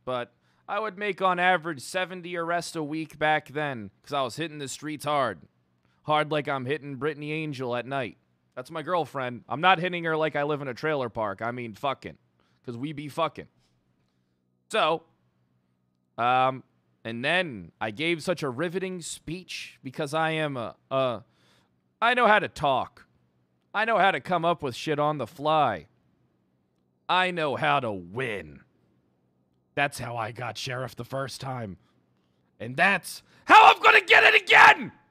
but I would make on average 70 arrests a week back then because I was hitting the streets hard. Hard like I'm hitting Brittany Angel at night. That's my girlfriend. I'm not hitting her like I live in a trailer park. I mean fucking. Because we be fucking. So, and then I gave such a riveting speech because I am I know how to talk. I know how to come up with shit on the fly. I know how to win. That's how I got sheriff the first time. And that's how I'm gonna get it again!